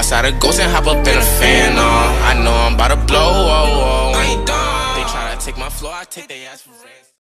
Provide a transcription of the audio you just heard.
outside a ghost and hop up in a fan, I know I'm about to blow, They try to take my floor, I take their ass for rent.